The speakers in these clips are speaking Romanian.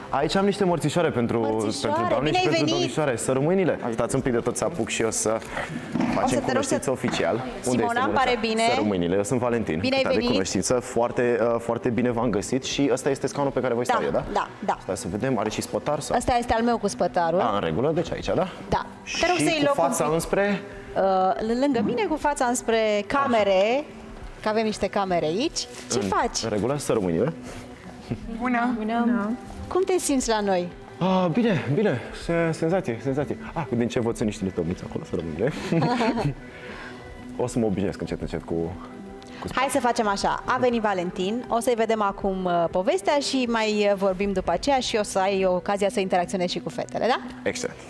Aici am niște mărțișoare pentru doamne și pentru venit. domnișoare. Sărmâinile. Stați un pic de tot să apuc și eu să facem cunoștință oficial. Simona, îmi pare bine. Sărmâinile. Eu sunt Valentin. Bine ai venit. De cunoștință. Foarte bine v-am găsit și ăsta este scaunul pe care voi stau eu, da? Da. Stai să vedem, are și spătar sau? Ăsta este al meu cu spătarul. În regulă, deci aici, da? Da. Te rog să-i cu fața înspre... lângă mine, cu fața înspre camere, că avem niște camere aici. Ce faci? În regulă, sărmâinile. Bună. Cum te simți la noi? Bine. Senzație. Din ce văd sunt niște tămniți acolo, sărmâinile. O să mă obișnuiesc încet cu Hai să facem așa. A venit Valentin, o să-i vedem acum povestea și mai vorbim după aceea și o să ai ocazia să interacționezi și cu fetele, da? Excelent.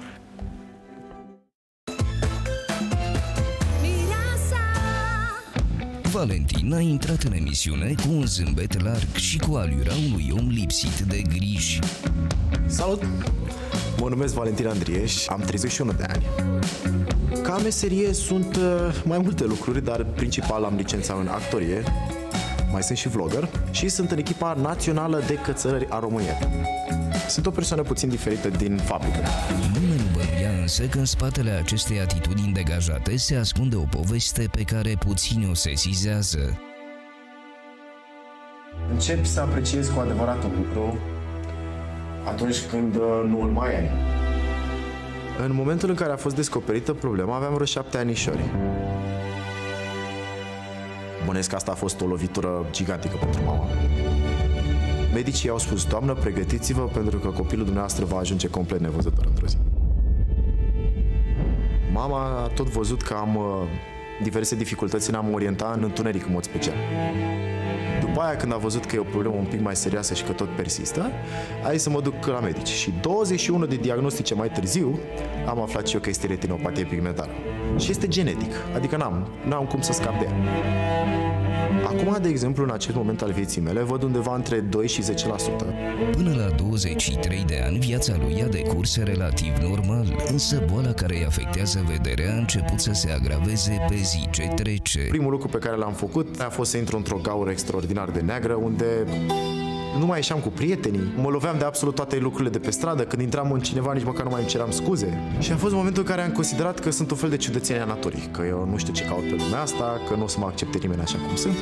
Valentin a intrat în emisiune cu un zâmbet larg și cu alura unui om lipsit de griji. Salut! Mă numesc Valentin Andrieș, am 31 de ani. Ca meserie sunt mai multe lucruri, dar principal am licența în actorie, mai sunt și vlogger și sunt în echipa națională de cățărări a României. Sunt o persoană puțin diferită din fabrică. Nimeni nu bănuia însă că în spatele acestei atitudini degajate se ascunde o poveste pe care puțini o sesizează. Începi să apreciezi cu adevărat un lucru atunci când nu îl mai ai. În momentul în care a fost descoperită problema, aveam vreo 7 anișori. Bănuiesc că asta a fost o lovitură gigantică pentru mama. Medicii au spus: doamnă, pregătiți-vă pentru că copilul dumneavoastră va ajunge complet nevăzător într-o zi. Mama a tot văzut că am diverse dificultăți în a mă orienta în întuneric în mod special. După aia, când a văzut că e o problemă un pic mai serioasă și că tot persistă, a zis să mă duc la medici. Și 21 de diagnostice mai târziu, am aflat și eu că este retinopatie pigmentară. Și este genetic, adică n-am cum să scap de ea. Acum, de exemplu, în acest moment al vieții mele, văd undeva între 2 și 10%. Până la 23 de ani, viața lui a decurs relativ normal, însă boala care îi afectează vederea a început să se agraveze pe zi ce trece. Primul lucru pe care l-am făcut a fost să intru într-o gaură extraordinar de neagră, unde nu mai ieșeam cu prietenii, mă loveam de absolut toate lucrurile de pe stradă, când intram în cineva nici măcar nu mai îmi ceream scuze. Și a fost momentul în care am considerat că sunt un fel de ciudățenie a naturii, că eu nu știu ce caut pe lumea asta, că nu o să mă accepte nimeni așa cum sunt.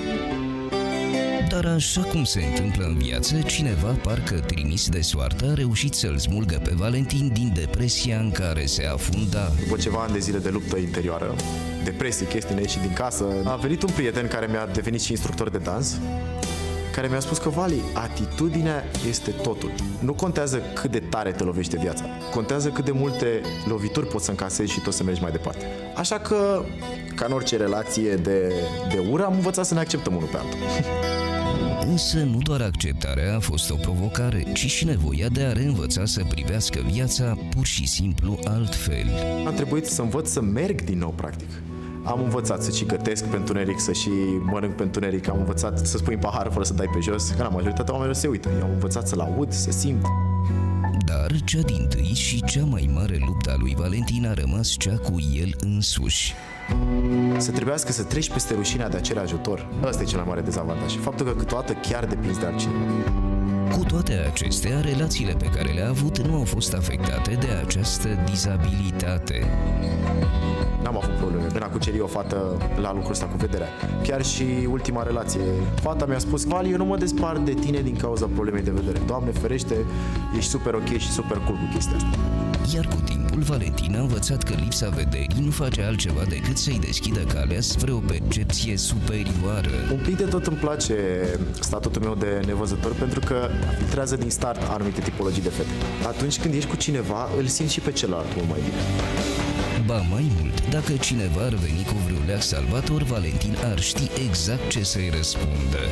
Dar așa cum se întâmplă în viață, cineva, parcă trimis de soartă, a reușit să-l smulgă pe Valentin din depresia în care se afunda. După ceva ani de zile de luptă interioară, depresie, chestii neieși din casă, a venit un prieten care mi-a devenit și instructor de dans, care mi-a spus că, Vali, atitudinea este totul. Nu contează cât de tare te lovește viața. Contează cât de multe lovituri poți să încasezi și tot să mergi mai departe. Așa că, ca în orice relație de ură, am învățat să ne acceptăm unul pe altul. Însă nu doar acceptarea a fost o provocare, ci și nevoia de a reînvăța să privească viața pur și simplu altfel. A trebuit să învăț să merg din nou, practic. Am învățat să și gătesc pe întuneric, să și mănânc pe întuneric, am învățat să spui în pahar fără să dai pe jos, că la majoritatea oamenilor se uită. Eu am învățat să-l aud, să simt. Dar cea dintâi și cea mai mare luptă a lui Valentin a rămas cea cu el însuși. Să trebuiască să treci peste rușinea de a cere ajutor. Ăsta e cel mai mare dezavantaj. Faptul că câteodată chiar depinzi de altcineva. Cu toate acestea, relațiile pe care le-a avut nu au fost afectate de această dizabilitate. N-am avut probleme în a cuceri o fată la lucrul ăsta cu vederea. Chiar și ultima relație, fata mi-a spus: Vali, eu nu mă despart de tine din cauza problemei de vedere. Doamne ferește, ești super ok și super cool cu chestia asta. Iar cu timpul, Valentin a învățat că lipsa vederii nu face altceva decât să-i deschidă calea spre o percepție superioară. Un pic de tot îmi place statutul meu de nevăzător, pentru că filtrează din start anumite tipologii de fete. Atunci când ești cu cineva, îl simți și pe celălalt mult mai bine. Ba mai mult, dacă cineva ar veni cu vreun leac salvator, Valentin ar ști exact ce să-i răspundă.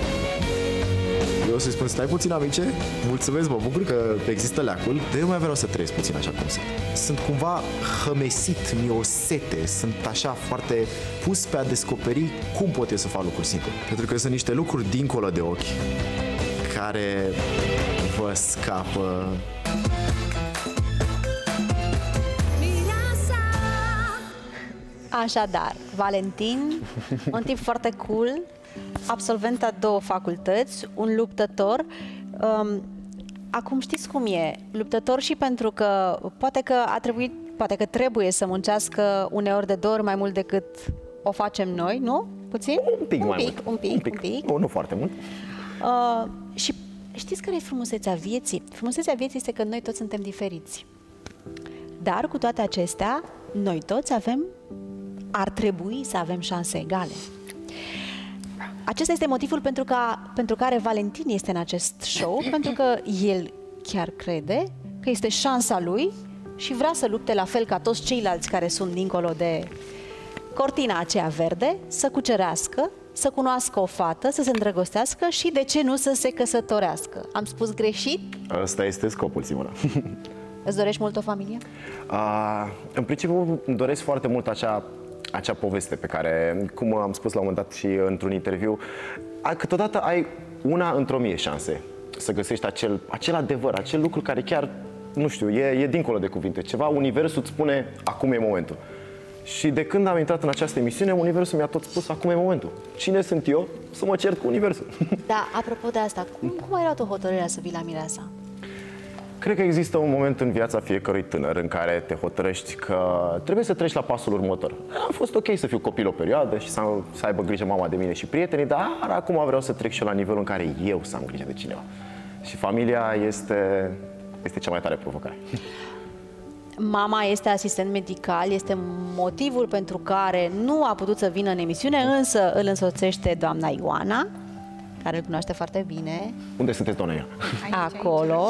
Eu o să-i spun: stai puțin, amice, mulțumesc, mă bucur că există leacul, dar eu mai vreau să trăiesc puțin așa cum sunt. Sunt cumva hămesit, mi-e o sete, sunt așa foarte pus pe a descoperi cum pot eu să fac lucruri singur. Pentru că sunt niște lucruri dincolo de ochi care vă scapă. Așadar, Valentin, un tip foarte cool, absolvent a 2 facultăți, un luptător. Acum știți cum e, luptător și pentru că poate că trebuie să muncească uneori de 2 ori mai mult decât o facem noi, nu? Puțin? Un pic mai mult. Un pic. Nu foarte mult. Și știți care e frumusețea vieții? Frumusețea vieții este că noi toți suntem diferiți. Dar cu toate acestea, noi toți ar trebui să avem șanse egale. Acesta este motivul pentru care Valentin este în acest show, pentru că el chiar crede că este șansa lui și vrea să lupte la fel ca toți ceilalți care sunt dincolo de cortina aceea verde, să cucerească, să cunoască o fată, să se îndrăgostească și, de ce nu, să se căsătorească. Am spus greșit? Ăsta este scopul, Simona. Îți dorești mult o familie? În principiu îmi doresc foarte mult acea poveste pe care, cum am spus la un moment dat și într-un interviu, câteodată ai una într-o mie șanse să găsești acel adevăr, acel lucru care chiar, nu știu, e dincolo de cuvinte. Ceva, universul îți spune, acum e momentul. Și de când am intrat în această emisiune, universul mi-a tot spus, acum e momentul. Cine sunt eu să mă cert cu universul? Da, apropo de asta, cum ai luat o hotărâre să vii la Mireasa? Cred că există un moment în viața fiecărui tânăr în care te hotărăști că trebuie să treci la pasul următor. Am fost ok să fiu copil o perioadă și să aibă grijă mama de mine și prietenii, dar acum vreau să trec și eu la nivelul în care eu să am grijă de cineva. Și familia este cea mai tare provocare. Mama este asistent medical, este motivul pentru care nu a putut să vină în emisiune, însă îl însoțește doamna Ioana, care îl cunoaște foarte bine. Unde sunteți, doamna Ioana? Acolo.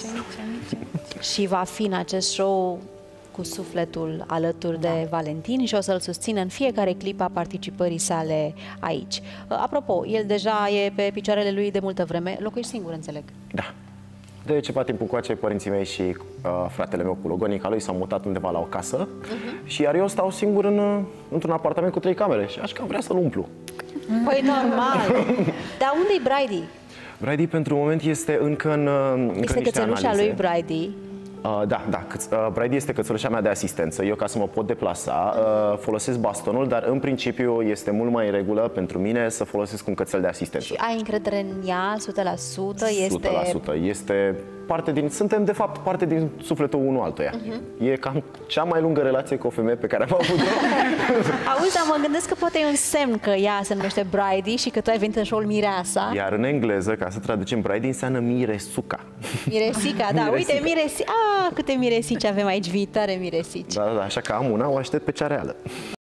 Și va fi în acest show cu sufletul alături de Valentin și o să-l susțină în fiecare clip a participării sale aici. Apropo, el deja e pe picioarele lui de multă vreme. Locuiești singur, înțeleg? Da. De ceva timp încoace, părinții mei și fratele meu cu logonica lui s-au mutat undeva la o casă și iar eu stau singur într-un apartament cu 3 camere și așa că vrea să-l umplu. Păi normal! Dar unde-i Brady? Brady pentru moment este încă în Este cățelușa lui Brady. Da. Brady este cățelușa mea de asistență. Eu, ca să mă pot deplasa, folosesc bastonul, dar în principiu este mult mai în regulă pentru mine să folosesc un cățel de asistență. Și ai încredere în ea 100%? 100%. Este parte din... Suntem, de fapt, parte din sufletul unul altuia. E cam cea mai lungă relație cu o femeie pe care am avut-o. Auzi, dar mă gândesc că poate e un semn că ea se numește Brady și că tu ai venit în show-ul Mireasa. Iar în engleză, ca să traducem Brady, înseamnă miresuca. Miresica, da. Uite, câte miresici avem aici, viitoare miresici. Da, așa că am una, o aștept pe cea reală.